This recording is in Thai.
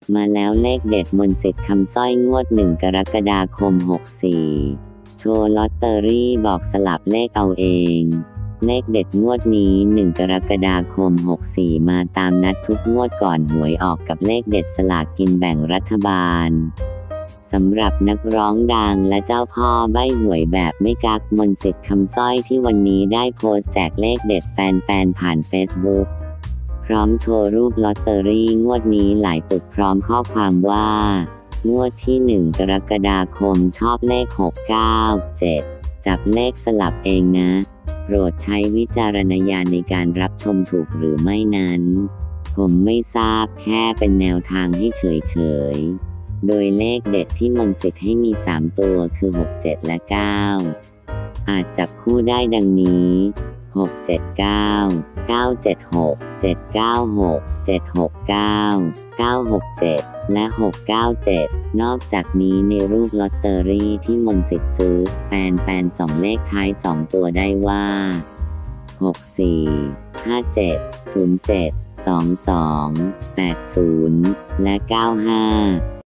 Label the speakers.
Speaker 1: มาแล้วเลขเด็ดมนต์สิทธิ์คำสร้อยงวด1 กรกฎาคม 64โชว์ลอตเตอรี่บอกสลับเลขเอาเองเลขเด็ดงวดนี้1 กรกฎาคม 64มาตามนัดทุกงวดก่อนหวยออกกับเลขเด็ดสลากกินแบ่งรัฐบาลสำหรับนักร้องดังและเจ้าพ่อใบ้หวยแบบไม่กักมนต์สิทธิ์คำสร้อยที่วันนี้ได้โพสต์แจกเลขเด็ดแฟนๆผ่านเฟซบุ๊กพร้อมโชว์รูปลอตเตอรี่งวดนี้หลายปึกพร้อมข้อความว่างวดที่1 กรกฎาคมชอบเลข697จับเลขสลับเองนะโปรดใช้วิจารณญาณในการรับชมถูกหรือไม่นั้นผมไม่ทราบแค่เป็นแนวทางให้เฉยๆโดยเลขเด็ดที่มนต์สิทธิ์ให้มี3ตัวคือ67และ9อาจจับคู่ได้ดังนี้679 976 796 769 967และ697นอกจากนี้ในรูปลอตเตอรี่ที่มนต์สิทธิ์ซื้อแฟนๆส่องเลขท้าย2ตัวได้ว่า64 57 07 22 80และ95